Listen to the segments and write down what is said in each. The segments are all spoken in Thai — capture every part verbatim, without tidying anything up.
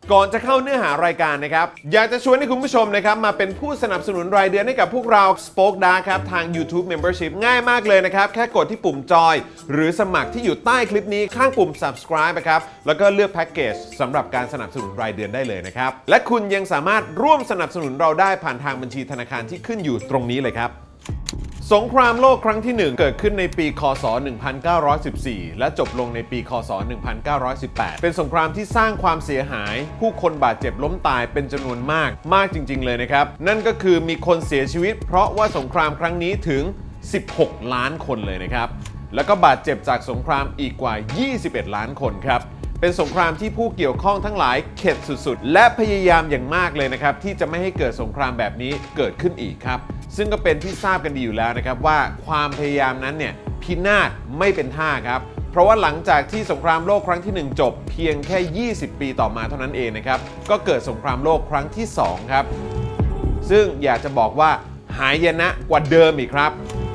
ก่อนจะเข้าเนื้อหารายการนะครับอยากจะชวนให้คุณผู้ชมนะครับมาเป็นผู้สนับสนุนรายเดือนให้กับพวกเรา Spoke Dark ครับทาง YouTube Membership ง่ายมากเลยนะครับแค่กดที่ปุ่มจอยหรือสมัครที่อยู่ใต้คลิปนี้ข้างปุ่ม Subscribe นะครับแล้วก็เลือกแพ็กเกจสำหรับการสนับสนุนรายเดือนได้เลยนะครับและคุณยังสามารถร่วมสนับสนุนเราได้ผ่านทางบัญชีธนาคารที่ขึ้นอยู่ตรงนี้เลยครับสงครามโลกครั้งที่หนึ่งเกิดขึ้นในปีคศหนึ่งพันเก้าร้อยสิบสี่และจบลงในปีคศหนึ่งพันเก้าร้อยสิบแปดเป็นสงครามที่สร้างความเสียหายผู้คนบาดเจ็บล้มตายเป็นจำนวนมากมากจริงๆเลยนะครับนั่นก็คือมีคนเสียชีวิตเพราะว่าสงครามครั้งนี้ถึงสิบหกล้านคนเลยนะครับแล้วก็บาดเจ็บจากสงครามอีกกว่ายี่สิบเอ็ดล้านคนครับเป็นสงครามที่ผู้เกี่ยวข้องทั้งหลายเข็ดสุดๆและพยายามอย่างมากเลยนะครับที่จะไม่ให้เกิดสงครามแบบนี้เกิดขึ้นอีกครับซึ่งก็เป็นที่ทราบกันดีอยู่แล้วนะครับว่าความพยายามนั้นเนี่ยพินาศไม่เป็นท่าครับเพราะว่าหลังจากที่สงครามโลกครั้งที่หนึ่งจบเพียงแค่ยี่สิบปีต่อมาเท่านั้นเองนะครับก็เกิดสงครามโลกครั้งที่สองครับซึ่งอยากจะบอกว่าหายนะกว่าเดิมอีกครับ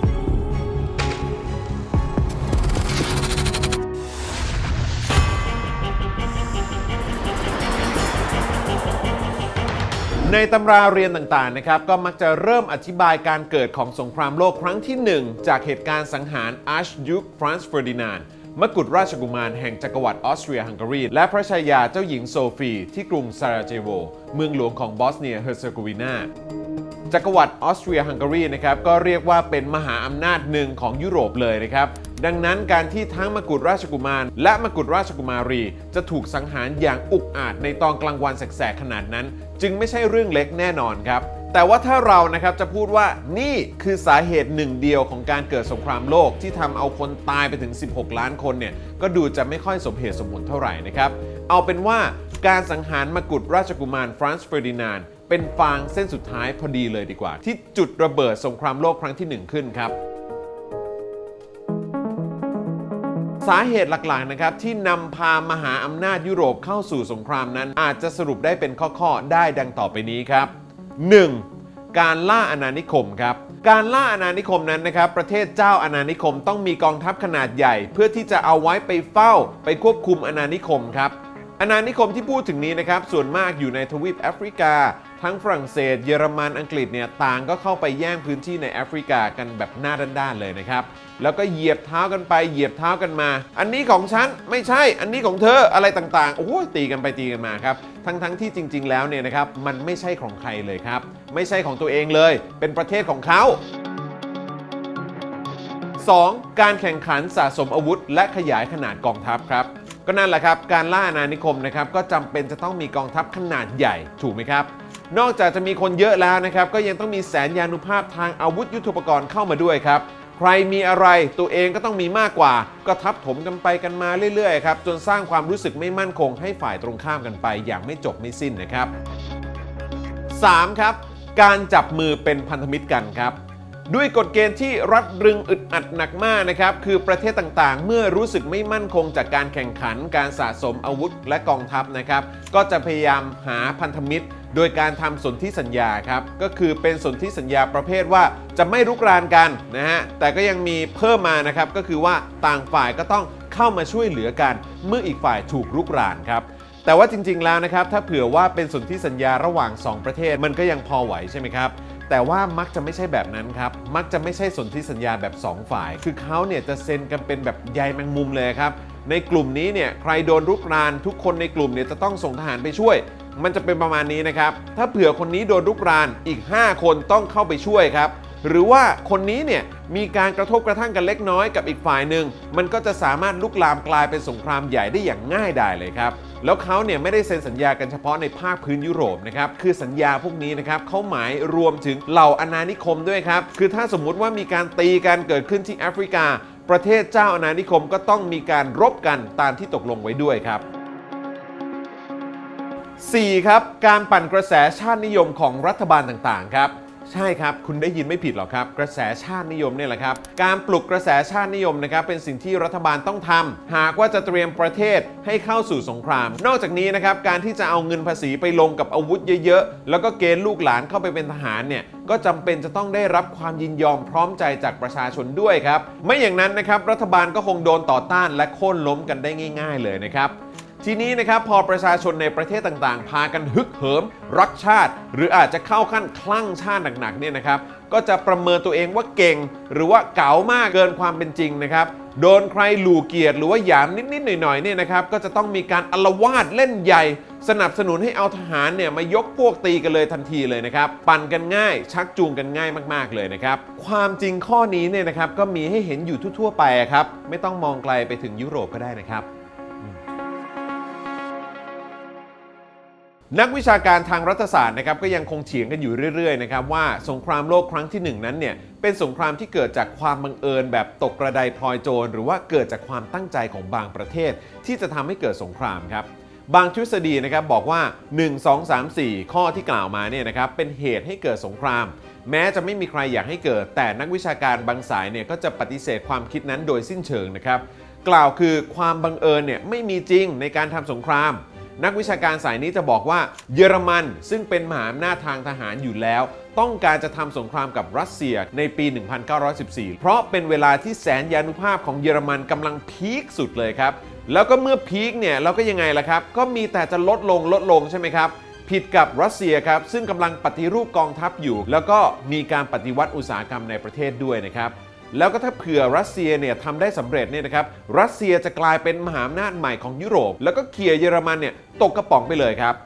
ในตำราเรียนต่างๆนะครับก็มักจะเริ่มอธิบายการเกิดของสงครามโลกครั้งที่หนึ่งจากเหตุการณ์สังหารอาร์ชดิวค์ฟรานซ์เฟอร์ดินานด์มกุฎราชกุมารแห่งจักรวรรดิออสเตรียฮังการีและพระชายาเจ้าหญิงโซฟีที่กรุงซาราเจโวเมืองหลวงของบอสเนียเฮอร์เซโกวีนาจักรวรรดิออสเตรียฮังการีนะครับก็เรียกว่าเป็นมหาอำนาจหนึ่งของยุโรปเลยนะครับดังนั้นการที่ทั้งมกุฎราชกุมารและมกุฎราชกุมารีจะถูกสังหารอย่างอุกอาจในตอนกลางวันแสกๆขนาดนั้นจึงไม่ใช่เรื่องเล็กแน่นอนครับแต่ว่าถ้าเรานะครับจะพูดว่านี่คือสาเหตุหนึ่งเดียวของการเกิดสงครามโลกที่ทำเอาคนตายไปถึงสิบหกล้านคนเนี่ยก็ดูจะไม่ค่อยสมเหตุสมผลเท่าไหร่นะครับเอาเป็นว่าการสังหารมกุฎราชกุมารฟรานซ์เฟอร์ดินานด์เป็นฟางเส้นสุดท้ายพอดีเลยดีกว่าที่จุดระเบิดสงครามโลกครั้งที่หนึ่งขึ้นครับสาเหตุหลักๆนะครับที่นำพามหาอำนาจยุโรปเข้าสู่สงครามนั้นอาจจะสรุปได้เป็นข้อๆได้ดังต่อไปนี้ครับ หนึ่ง. การล่าอาณานิคมครับการล่าอาณานิคมนั้นนะครับประเทศเจ้าอาณานิคมต้องมีกองทัพขนาดใหญ่เพื่อที่จะเอาไว้ไปเฝ้าไปควบคุมอาณานิคมครับอาณานิคมที่พูดถึงนี้นะครับส่วนมากอยู่ในทวีปแอฟริกาทั้งฝรั่งเศสเยอรมันอังกฤษเนี่ยต่างก็เข้าไปแย่งพื้นที่ในแอฟริกากันแบบหน้าด้านๆเลยนะครับแล้วก็เหยียบเท้ากันไปเหยียบเท้ากันมาอันนี้ของฉันไม่ใช่อันนี้ของเธออะไรต่างๆโอ้โหตีกันไปตีกันมาครับทั้งๆที่จริงๆแล้วเนี่ยนะครับมันไม่ใช่ของใครเลยครับไม่ใช่ของตัวเองเลยเป็นประเทศของเขาสอง. การแข่งขันสะสมอาวุธและขยายขนาดกองทัพครับก็นั่นแหละครับการล่าอาณานิคมนะครับก็จำเป็นจะต้องมีกองทัพขนาดใหญ่ถูกไหมครับนอกจากจะมีคนเยอะแล้วนะครับก็ยังต้องมีแสนยานุภาพทางอาวุธยุทโธปกรณ์เข้ามาด้วยครับใครมีอะไรตัวเองก็ต้องมีมากกว่าก็ทับถมกันไปกันมาเรื่อยๆครับจนสร้างความรู้สึกไม่มั่นคงให้ฝ่ายตรงข้ามกันไปอย่างไม่จบไม่สิ้นนะครับ สาม. ครับการจับมือเป็นพันธมิตรกันครับด้วยกฎเกณฑ์ที่รัดรึงอึดอัดหนักมากนะครับคือประเทศต่างๆเมื่อรู้สึกไม่มั่นคงจากการแข่งขันการสะสมอาวุธและกองทัพนะครับก็จะพยายามหาพันธมิตรโดยการทำสนธิสัญญาครับก็คือเป็นสนธิสัญญาประเภทว่าจะไม่รุกรานกันนะฮะแต่ก็ยังมีเพิ่มมานะครับก็คือว่าต่างฝ่ายก็ต้องเข้ามาช่วยเหลือกันเมื่ออีกฝ่ายถูกรุกรานครับแต่ว่าจริงๆแล้วนะครับถ้าเผื่อว่าเป็นสนธิสัญญาระหว่างสองประเทศมันก็ยังพอไหวใช่ไหมครับแต่ว่ามักจะไม่ใช่แบบนั้นครับมักจะไม่ใช่สนธิสัญญาแบบสองฝ่ายคือเขาเนี่ยจะเซ็นกันเป็นแบบใยแมงมุมเลยครับในกลุ่มนี้เนี่ยใครโดนรุกรานทุกคนในกลุ่มเนี่ยจะต้องส่งทหารไปช่วยมันจะเป็นประมาณนี้นะครับถ้าเผื่อคนนี้โดนรุกรานอีกห้าคนต้องเข้าไปช่วยครับหรือว่าคนนี้เนี่ยมีการกระทบกระทั่งกันเล็กน้อยกับอีกฝ่ายหนึ่งมันก็จะสามารถลุกลามกลายเป็นสงครามใหญ่ได้อย่างง่ายดายเลยครับแล้วเขาเนี่ยไม่ได้เซ็นสัญญากันเฉพาะในภาคพื้นยุโรปนะครับคือสัญญาพวกนี้นะครับเขาหมายรวมถึงเหล่าอาณานิคมด้วยครับคือถ้าสมมุติว่ามีการตีกันเกิดขึ้นที่แอฟริกาประเทศเจ้าอาณานิคมก็ต้องมีการรบกันตามที่ตกลงไว้ด้วยครับ สี่. ครับการปั่นกระแสชาตินิยมของรัฐบาลต่างๆครับใช่ครับคุณได้ยินไม่ผิดหรอกครับกระแสชาตินิยมเนี่ยแหละครับการปลุกกระแสชาตินิยมนะครับเป็นสิ่งที่รัฐบาลต้องทำหากว่าจะเตรียมประเทศให้เข้าสู่สงครามนอกจากนี้นะครับการที่จะเอาเงินภาษีไปลงกับอาวุธเยอะๆแล้วก็เกณฑ์ลูกหลานเข้าไปเป็นทหารเนี่ยก็จำเป็นจะต้องได้รับความยินยอมพร้อมใจจากประชาชนด้วยครับไม่อย่างนั้นนะครับรัฐบาลก็คงโดนต่อต้านและโค่นล้มกันได้ง่ายๆเลยนะครับทีนี้นะครับพอประชาชนในประเทศต่างๆพากันฮึกเหิมรักชาติหรืออาจจะเข้าขั้นคลั่งชาติหนักๆเนี่ยนะครับก็จะประเมินตัวเองว่าเก่งหรือว่าเก๋ามากเกินความเป็นจริงนะครับโดนใครหลู่เกียรติหรือว่าหยามนิดๆหน่อยๆเนี่ยนะครับก็จะต้องมีการอลวาดเล่นใหญ่สนับสนุนให้เอาทหารเนี่ยมายกพวกตีกันเลยทันทีเลยนะครับปั่นกันง่ายชักจูงกันง่ายมากๆเลยนะครับความจริงข้อนี้เนี่ยนะครับก็มีให้เห็นอยู่ทั่วๆไปครับไม่ต้องมองไกลไปถึงยุโรปก็ได้นะครับนักวิชาการทางรัฐศาสตร์นะครับก็ยังคงเถียงกันอยู่เรื่อยๆนะครับว่าสงครามโลกครั้งที่หนึ่งนั้นเนี่ยเป็นสงครามที่เกิดจากความบังเอิญแบบตกกระไดพลอยโจรหรือว่าเกิดจากความตั้งใจของบางประเทศที่จะทำให้เกิดสงครามครับบางทฤษฎีนะครับบอกว่าหนึ่ง สอง สาม สี่ข้อที่กล่าวมาเนี่ยนะครับเป็นเหตุให้เกิดสงครามแม้จะไม่มีใครอยากให้เกิดแต่นักวิชาการบางสายเนี่ยก็จะปฏิเสธความคิดนั้นโดยสิ้นเชิงนะครับกล่าวคือความบังเอิญเนี่ยไม่มีจริงในการทำสงครามนักวิชาการสายนี้จะบอกว่าเยอรมันซึ่งเป็นมหาอำนาจทางทหารอยู่แล้วต้องการจะทำสงครามกับรัสเซียในปี หนึ่งพันเก้าร้อยสิบสี่ เพราะเป็นเวลาที่แสนยานุภาพของเยอรมันกำลังพีคสุดเลยครับแล้วก็เมื่อพีคเนี่ยเราก็ยังไงล่ะครับก็มีแต่จะลดลงลดลงใช่ไหมครับผิดกับรัสเซียครับซึ่งกำลังปฏิรูปกองทัพอยู่แล้วก็มีการปฏิวัติอุตสาหกรรมในประเทศด้วยนะครับแล้วก็ถ้าเผื่อรัสเซียเนี่ยทำได้สำเร็จเนี่ยนะครับรัสเซียจะกลายเป็นมหาอำนาจใหม่ของยุโรปแล้วก็เคลียร์เยอรมันเนี่ยตกกระป๋องไปเลยครับ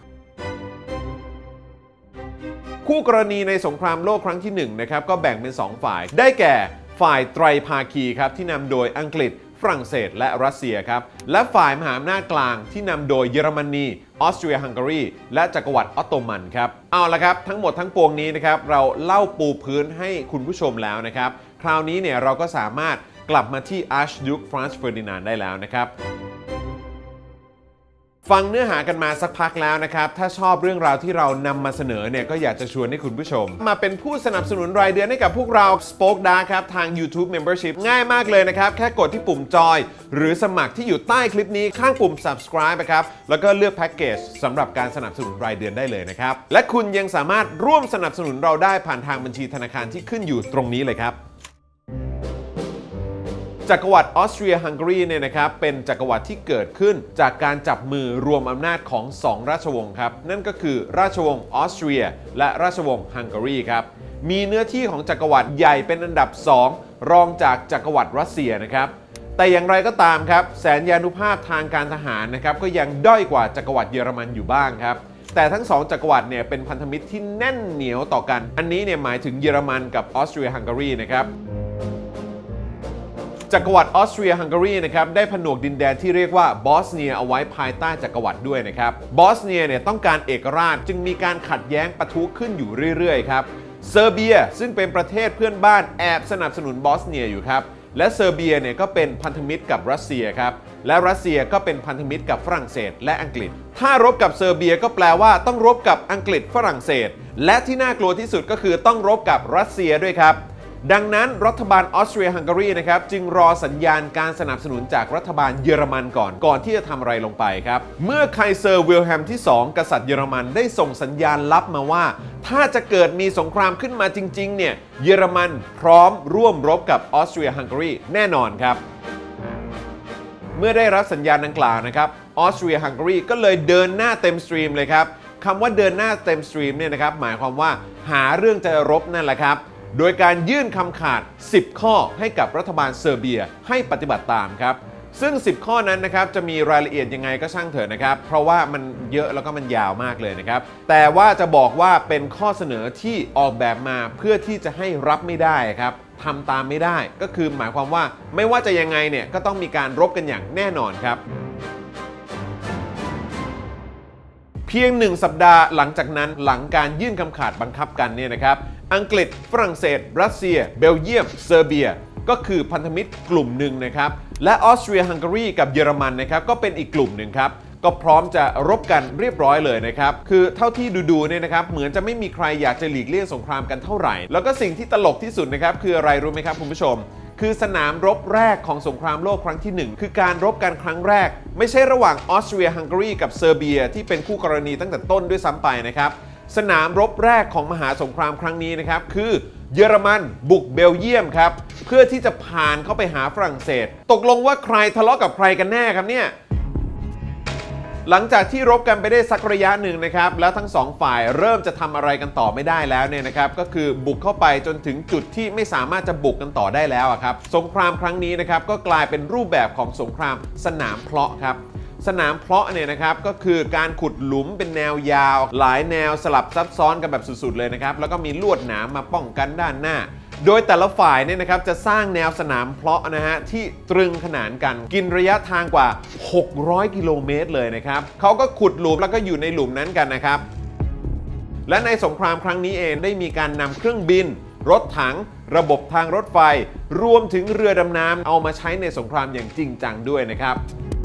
คู่กรณีในสงครามโลกครั้งที่หนึ่งนะครับก็แบ่งเป็นสองฝ่ายได้แก่ฝ่ายไตรภาคีครับที่นำโดยอังกฤษฝรั่งเศสและรัสเซียครับและฝ่ายมหาอำนาจกลางที่นำโดยเยอรมนีออสเตรียฮังการีและจักรวรรดิออตโตมันครับเอาละครับทั้งหมดทั้งปวงนี้นะครับเราเล่าปูพื้นให้คุณผู้ชมแล้วนะครับคราวนี้เนี่ยเราก็สามารถกลับมาที่ Archduke Franz Ferdinand ได้แล้วนะครับฟังเนื้อหากันมาสักพักแล้วนะครับถ้าชอบเรื่องราวที่เรานำมาเสนอเนี่ยก็อยากจะชวนให้คุณผู้ชมมาเป็นผู้สนับสนุนรายเดือนให้กับพวกเรา Spoke Dark ครับทาง YouTube Membership ง่ายมากเลยนะครับแค่กดที่ปุ่มจอยหรือสมัครที่อยู่ใต้คลิปนี้ข้างปุ่ม Subscribe นะครับแล้วก็เลือกแพ็กเกจสำหรับการสนับสนุนรายเดือนได้เลยนะครับและคุณยังสามารถร่วมสนับสนุนเราได้ผ่านทางบัญชีธนาคารที่ขึ้นอยู่ตรงนี้เลยครับจักรวรรดิออสเตรียฮังการีเนี่ยนะครับเป็นจักรวรรดิที่เกิดขึ้นจากการจับมือรวมอำนาจของสองราชวงศ์ครับนั่นก็คือราชวงศ์ออสเตรียและราชวงศ์ฮังการีครับมีเนื้อที่ของจักรวรรดิใหญ่เป็นอันดับสองรองจากจักรวรรดิรัสเซียนะครับแต่อย่างไรก็ตามครับแสนยานุภาพทางการทหารนะครับก็ยังด้อยกว่าจักรวรรดิเยอรมันอยู่บ้างครับแต่ทั้งสองจักรวรรดิเนี่ยเป็นพันธมิตรที่แน่นเหนียวต่อกันอันนี้เนี่ยหมายถึงเยอรมันกับออสเตรียฮังการีนะครับจักรวรรดิออสเตรียฮังการีนะครับได้ผนวกดินแดนที่เรียกว่าบอสเนียเอาไว้ภายใต้จักรวรรดิด้วยนะครับบอสเนียเนี่ยต้องการเอกราชจึงมีการขัดแย้งปะทุขึ้นอยู่เรื่อยๆครับเซอร์เบียซึ่งเป็นประเทศเพื่อนบ้านแอบสนับสนุนบอสเนียอยู่ครับและเซอร์เบียเนี่ยก็เป็นพันธมิตรกับรัสเซียครับและรัสเซียก็เป็นพันธมิตรกับฝรั่งเศสและอังกฤษถ้ารบกับเซอร์เบียก็แปลว่าต้องรบกับอังกฤษฝรั่งเศสและที่น่ากลัวที่สุดก็คือต้องรบกับรัสเซียด้วยครับดังนั้นรัฐบาลออสเตรียฮังการีนะครับจึงรอสัญญาณการสนับสนุนจากรัฐบาลเยอรมันก่อนก่อนที่จะทำอะไรลงไปครับเมื่อไคเซอร์วิลเฮมที่สองกษัตริย์เยอรมันได้ส่งสัญญาณลับมาว่าถ้าจะเกิดมีสงครามขึ้นมาจริงๆเนี่ยเยอรมันพร้อมร่วมรบกับออสเตรียฮังการีแน่นอนครับเมื่อได้รับสัญญาณดังกล่าวนะครับออสเตรียฮังการีก็เลยเดินหน้าเต็มสตรีมเลยครับคำว่าเดินหน้าเต็มสตรีมเนี่ยนะครับหมายความว่าหาเรื่องจะรบนั่นแหละครับโดยการยื่นคำขาดสิบข้อให้กับรัฐบาลเซอร์เบียให้ปฏิบัติตามครับซึ่งสิบข้อนั้นนะครับจะมีรายละเอียดยังไงก็ช่างเถอะนะครับเพราะว่ามันเยอะแล้วก็มันยาวมากเลยนะครับแต่ว่าจะบอกว่าเป็นข้อเสนอที่ออกแบบมาเพื่อที่จะให้รับไม่ได้ครับทำตามไม่ได้ก็คือหมายความว่าไม่ว่าจะยังไงเนี่ยก็ต้องมีการรบกันอย่างแน่นอนครับเพียงหนึ่งสัปดาห์หลังจากนั้นหลังการยื่นคำขาดบังคับกันเนี่ยนะครับอังกฤษฝรั่งเศสรัสเซียเบลเยียมเซอร์เบียก็คือพันธมิตรกลุ่มหนึ่งนะครับและออสเตรียฮังการีกับเยอรมันนะครับก็เป็นอีกกลุ่มหนึ่งครับก็พร้อมจะรบกันเรียบร้อยเลยนะครับคือเท่าที่ดูๆเนี่ยนะครับเหมือนจะไม่มีใครอยากจะหลีกเลี่ยงสงครามกันเท่าไหร่แล้วก็สิ่งที่ตลกที่สุดนะครับคืออะไรรู้ไหมครับคุณผู้ชมคือสนามรบแรกของสงครามโลกครั้งที่หนึ่งคือการรบกันครั้งแรกไม่ใช่ระหว่างออสเตรียฮังการีกับเซอร์เบียที่เป็นคู่กรณีตั้งแต่ต้นด้วยซ้ำไปนะครับสนามรบแรกของมหาสงครามครั้งนี้นะครับคือเยอรมันบุกเบลเยียมครับเพื่อที่จะผ่านเข้าไปหาฝรั่งเศสตกลงว่าใครทะเลาะกับใครกันแน่ครับเนี่ยหลังจากที่รบกันไปได้สักระยะหนึ่งนะครับแล้วทั้งสองฝ่ายเริ่มจะทำอะไรกันต่อไม่ได้แล้วเนี่ยนะครับก็คือบุกเข้าไปจนถึงจุดที่ไม่สามารถจะบุกกันต่อได้แล้วครับสงครามครั้งนี้นะครับก็กลายเป็นรูปแบบของสงครามสนามเพลาะครับสนามเพลาะเนี่ยนะครับก็คือการขุดหลุมเป็นแนวยาวหลายแนวสลับซับซ้อนกันแบบสุดๆเลยนะครับแล้วก็มีลวดหนามมาป้องกันด้านหน้าโดยแต่ละฝ่ายเนี่ยนะครับจะสร้างแนวสนามเพลาะนะฮะที่ตรึงขนานกันกินระยะทางกว่าหกร้อยกิโลเมตรเลยนะครับเขาก็ขุดหลุมแล้วก็อยู่ในหลุมนั้นกันนะครับและในสงครามครั้งนี้เองได้มีการนำเครื่องบินรถถังระบบทางรถไฟรวมถึงเรือดำน้ำเอามาใช้ในสงครามอย่างจริงจังด้วยนะครับ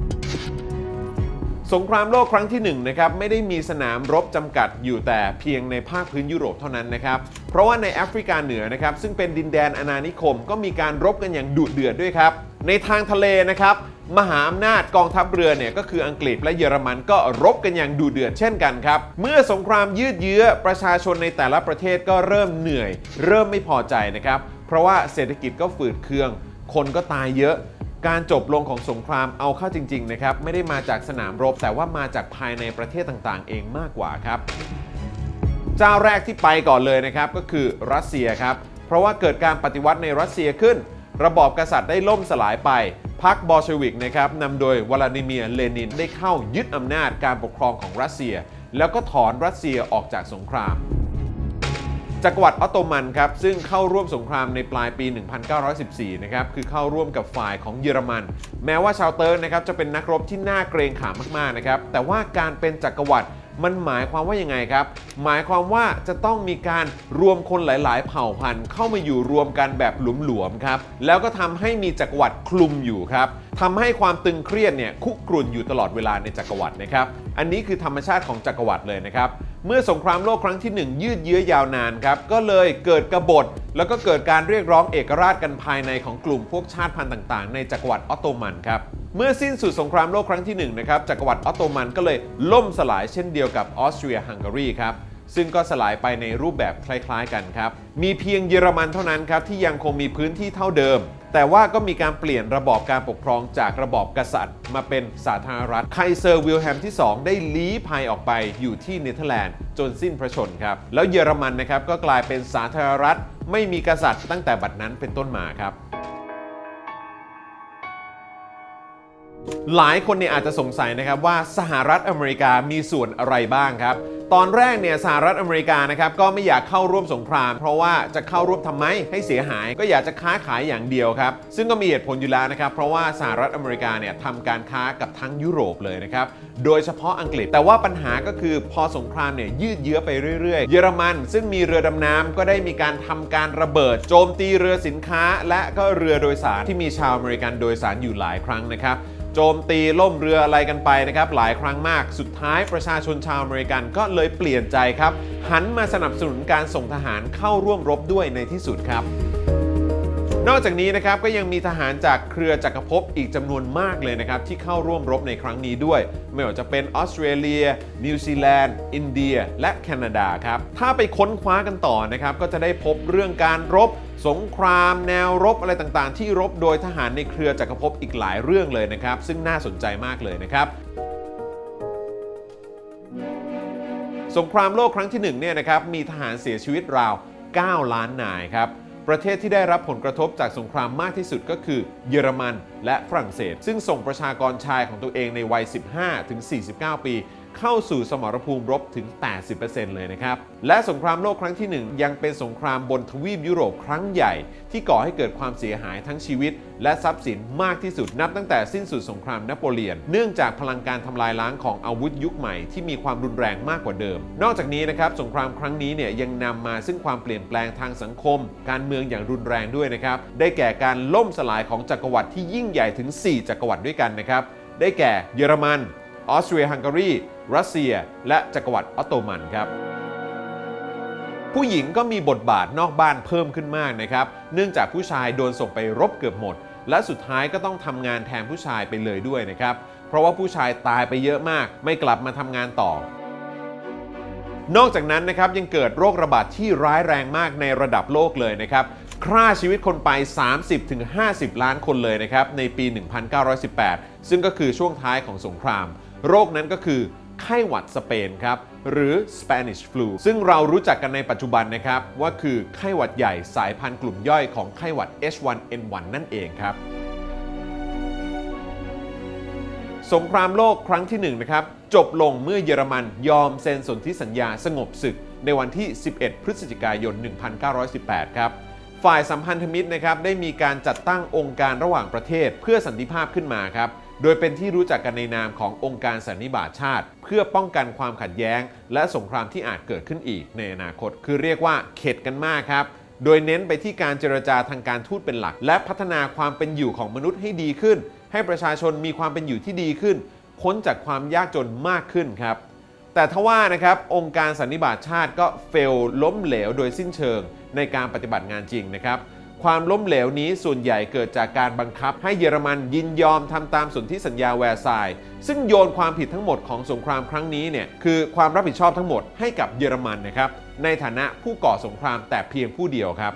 สงครามโลกครั้งที่หนึ่งนะครับไม่ได้มีสนามรบจำกัดอยู่แต่เพียงในภาคพื้นยุโรปเท่านั้นนะครับเพราะว่าในแอฟริกาเหนือนะครับซึ่งเป็นดินแดนอาณานิคมก็มีการรบกันอย่างดุเดือดด้วยครับในทางทะเลนะครับมหาอำนาจกองทัพเรือเนี่ยก็คืออังกฤษและเยอรมันก็รบกันอย่างดุเดือดเช่นกันครับเมื่อสงครามยืดเยื้อประชาชนในแต่ละประเทศก็เริ่มเหนื่อยเริ่มไม่พอใจนะครับเพราะว่าเศรษฐกิจก็ฝืดเคืองคนก็ตายเยอะการจบลงของสงครามเอาเข้าจริงๆนะครับไม่ได้มาจากสนามรบแต่ว่ามาจากภายในประเทศต่างๆเองมากกว่าครับเจ้าแรกที่ไปก่อนเลยนะครับก็คือรัสเซียครับเพราะว่าเกิดการปฏิวัติในรัสเซียขึ้นระบอบกษัตริย์ได้ล่มสลายไปพรรคบอลเชวิกนะครับนำโดยวลาดิเมียร์เลนินได้เข้ายึดอำนาจการปกครองของรัสเซียแล้วก็ถอนรัสเซียออกจากสงครามจักรวรรดิออตโตมันครับซึ่งเข้าร่วมสงครามในปลายปี หนึ่งพันเก้าร้อยสิบสี่ นะครับคือเข้าร่วมกับฝ่ายของเยอรมันแม้ว่าชาวเติร์กนะครับจะเป็นนักรบที่น่าเกรงขามมากๆนะครับแต่ว่าการเป็นจักรวรรดิมันหมายความว่ายังไงครับหมายความว่าจะต้องมีการรวมคนหลายๆเผ่าพันธุ์เข้ามาอยู่รวมกันแบบหลวมๆครับแล้วก็ทำให้มีจักรวรรดิคลุมอยู่ครับทำให้ความตึงเครียดเนี่ยคุกรุ่นอยู่ตลอดเวลาในจักรวรรดินะครับอันนี้คือธรรมชาติของจักรวรรดิเลยนะครับเมื่อสงครามโลกครั้งที่หนึ่งยืดเยื้อยาวนานครับก็เลยเกิดกบฏแล้วก็เกิดการเรียกร้องเอกราชกันภายในของกลุ่มพวกชาติพันธุ์ต่างๆในจักรวรรดิออตโตมันครับเมื่อสิ้นสุดสงครามโลกครั้งที่หนึ่งนะครับจักรวรรดิออตโตมันก็เลยล่มสลายเช่นเดียวกับออสเตรียฮังการีครับซึ่งก็สลายไปในรูปแบบคล้ายๆกันครับมีเพียงเยอรมันเท่านั้นครับที่ยังคงมีพื้นที่เท่าเดิมแต่ว่าก็มีการเปลี่ยนระบอบการปกครองจากระบอบกษัตริย์มาเป็นสาธารณรัฐไคเซอร์วิลแฮมที่สองได้ลี้ภัยออกไปอยู่ที่เนเธอร์แลนด์จนสิ้นพระชนครับแล้วเยอรมันนะครับก็กลายเป็นสาธารณรัฐไม่มีกษัตริย์ตั้งแต่บัดนั้นเป็นต้นมาครับหลายคนเนี่ยอาจจะสงสัยนะครับว่าสหรัฐอเมริกามีส่วนอะไรบ้างครับตอนแรกเนี่ยสหรัฐอเมริกานะครับก็ไม่อยากเข้าร่วมสงครามเพราะว่าจะเข้าร่วมทำไมให้เสียหายก็อยากจะค้าขายอย่างเดียวครับซึ่งก็มีเหตุผลอยู่แล้วนะครับเพราะว่าสหรัฐอเมริกาเนี่ยทำการค้ากับทั้งยุโรปเลยนะครับโดยเฉพาะอังกฤษแต่ว่าปัญหาก็คือพอสงครามเนี่ยยืดเยื้อไปเรื่อยๆเยอรมันซึ่งมีเรือดำน้ำก็ได้มีการทำการระเบิดโจมตีเรือสินค้าและก็เรือโดยสารที่มีชาวอเมริกันโดยสารอยู่หลายครั้งนะครับโจมตีล่มเรืออะไรกันไปนะครับหลายครั้งมากสุดท้ายประชาชนชาวอเมริกันก็เลยเปลี่ยนใจครับหันมาสนับสนุนการส่งทหารเข้าร่วมรบด้วยในที่สุดครับนอกจากนี้นะครับก็ยังมีทหารจากเครือจักรภพอีกจำนวนมากเลยนะครับที่เข้าร่วมรบในครั้งนี้ด้วยไม่ว่าจะเป็นออสเตรเลียนิวซีแลนด์อินเดียและแคนาดาครับถ้าไปค้นคว้ากันต่อนะครับก็จะได้พบเรื่องการรบสงครามแนวรบอะไรต่างๆที่รบโดยทหารในเครือจักรภพอีกหลายเรื่องเลยนะครับซึ่งน่าสนใจมากเลยนะครับสงครามโลกครั้งที่หนึ่งเนี่ยนะครับมีทหารเสียชีวิตราวเก้าล้านนายครับประเทศที่ได้รับผลกระทบจากสงครามมากที่สุดก็คือเยอรมันและฝรั่งเศสซึ่งส่งประชากรชายของตัวเองในวัย สิบห้าถึงสี่สิบเก้า ปีเข้าสู่สมรภูมิรบถึง แปดสิบเปอร์เซ็นต์ เลยนะครับและสงครามโลกครั้งที่หนึ่งยังเป็นสงครามบนทวีปยุโรปครั้งใหญ่ที่ก่อให้เกิดความเสียหายทั้งชีวิตและทรัพย์สินมากที่สุดนับตั้งแต่สิ้นสุดสงครามนโปเลียนเนื่องจากพลังการทำลายล้างของอาวุธยุคใหม่ที่มีความรุนแรงมากกว่าเดิมนอกจากนี้นะครับสงครามครั้งนี้เนี่ยยังนำมาซึ่งความเปลี่ยนแปลงทางสังคมการเมืองอย่างรุนแรงด้วยนะครับได้แก่การล่มสลายของจักรวรรดิที่ยิ่งใหญ่ถึงสี่จักรวรรดิด้วยกันนะครับได้แก่เยอรมันออสเตรียฮังการีรัสเซียและจักรวรรดิออตโตมันครับผู้หญิงก็มีบทบาทนอกบ้านเพิ่มขึ้นมากนะครับเนื่องจากผู้ชายโดนส่งไปรบเกือบหมดและสุดท้ายก็ต้องทำงานแทนผู้ชายไปเลยด้วยนะครับเพราะว่าผู้ชายตายไปเยอะมากไม่กลับมาทำงานต่อนอกจากนั้นนะครับยังเกิดโรคระบาดที่ร้ายแรงมากในระดับโลกเลยนะครับฆ่าชีวิตคนไป สามสิบถึงห้าสิบ ล้านคนเลยนะครับในปี หนึ่งพันเก้าร้อยสิบแปด ซึ่งก็คือช่วงท้ายของสงครามโรคนั้นก็คือไข้หวัดสเปนครับหรือ Spanish flu ซึ่งเรารู้จักกันในปัจจุบันนะครับว่าคือไข้หวัดใหญ่สายพันธุ์กลุ่มย่อยของไข้หวัด เอช วัน เอ็น วัน นั่นเองครับสงครามโลกครั้งที่หนึ่งนะครับจบลงเมื่อเยอรมันยอมเซ็นสนธิสัญญาสงบศึกในวันที่สิบเอ็ดพฤศจิกายนหนึ่งพันเก้าร้อยสิบแปดครับฝ่ายสัมพันธมิตรนะครับได้มีการจัดตั้งองค์การระหว่างประเทศเพื่อสันติภาพขึ้นมาครับโดยเป็นที่รู้จักกันในนามขององค์การสันนิบาตชาติเพื่อป้องกันความขัดแย้งและสงครามที่อาจเกิดขึ้นอีกในอนาคตคือเรียกว่าเข็ดกันมากครับโดยเน้นไปที่การเจรจาทางการทูตเป็นหลักและพัฒนาความเป็นอยู่ของมนุษย์ให้ดีขึ้นให้ประชาชนมีความเป็นอยู่ที่ดีขึ้นพ้นจากความยากจนมากขึ้นครับแต่ทว่านะครับองค์การสันนิบาตชาติก็เฟลล้มเหลวโดยสิ้นเชิงในการปฏิบัติงานจริงนะครับความล้มเหลวนี้ส่วนใหญ่เกิดจากการบังคับให้เยอรมันยินยอมทำตามสนธิสัญญาแวร์ซายน์ซึ่งโยนความผิดทั้งหมดของสงครามครั้งนี้เนี่ยคือความรับผิดชอบทั้งหมดให้กับเยอรมันนะครับในฐานะผู้ก่อสงครามแต่เพียงผู้เดียวครับ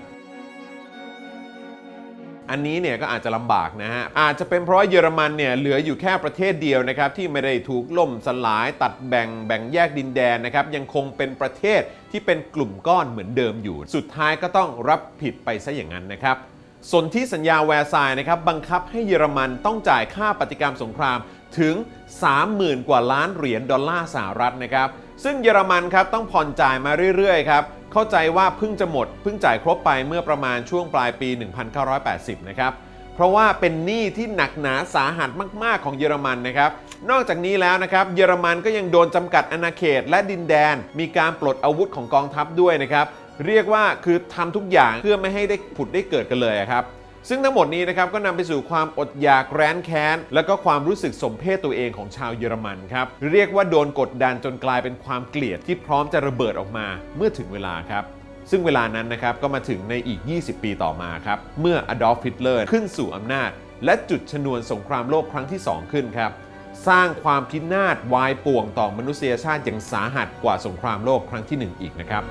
อันนี้เนี่ยก็อาจจะลำบากนะฮะอาจจะเป็นเพราะเยอรมันเนี่ยเหลืออยู่แค่ประเทศเดียวนะครับที่ไม่ได้ถูกล่มสลายตัดแบ่งแบ่งแยกดินแดนนะครับยังคงเป็นประเทศที่เป็นกลุ่มก้อนเหมือนเดิมอยู่สุดท้ายก็ต้องรับผิดไปซะอย่างนั้นนะครับสนธิสัญญาแวร์ซายน์นะครับบังคับให้เยอรมันต้องจ่ายค่าปฏิกรรมสงครามถึง สามหมื่น กว่าล้านเหรียญดอลลาร์สหรัฐนะครับซึ่งเยอรมันครับต้องผ่อนจ่ายมาเรื่อยๆครับเข้าใจว่าเพิ่งจะหมดเพิ่งจ่ายครบไปเมื่อประมาณช่วงปลายปีหนึ่งพันเก้าร้อยแปดสิบนะครับเพราะว่าเป็นหนี้ที่หนักหนาสาหัสมากๆของเยอรมันนะครับนอกจากนี้แล้วนะครับเยอรมันก็ยังโดนจำกัดอาณาเขตและดินแดนมีการปลดอาวุธของกองทัพด้วยนะครับเรียกว่าคือทำทุกอย่างเพื่อไม่ให้ได้ผุดได้เกิดกันเลยครับซึ่งทั้งหมดนี้นะครับก็นำไปสู่ความอดอยากแร้นแค้นและก็ความรู้สึกสมเพศตัวเองของชาวเยอรมันครับเรียกว่าโดนกดดันจนกลายเป็นความเกลียดที่พร้อมจะระเบิดออกมาเมื่อถึงเวลาครับซึ่งเวลานั้นนะครับก็มาถึงในอีกยี่สิบปีต่อมาครับเมื่ออดอล์ฟ ฮิตเลอร์ขึ้นสู่อำนาจและจุดชนวนสงครามโลกครั้งที่สองขึ้นครับสร้างความพินาศวายป่วงต่อมนุษยชาติอย่างสาหัสกว่าสงครามโลกครั้งที่หนึ่งอีกนะครับ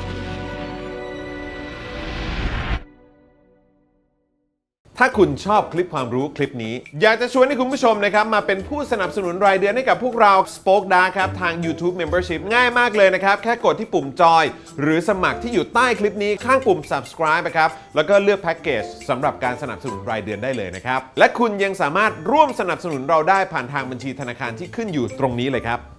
ถ้าคุณชอบคลิปความรู้คลิปนี้อยากจะชวนให้คุณผู้ชมนะครับมาเป็นผู้สนับสนุนรายเดือนให้กับพวกเรา Spoke Dark ครับทาง YouTube Membership ง่ายมากเลยนะครับแค่กดที่ปุ่มจอยหรือสมัครที่อยู่ใต้คลิปนี้ข้างปุ่ม Subscribe นะครับแล้วก็เลือกแพ็กเกจสำหรับการสนับสนุนรายเดือนได้เลยนะครับและคุณยังสามารถร่วมสนับสนุนเราได้ผ่านทางบัญชีธนาคารที่ขึ้นอยู่ตรงนี้เลยครับ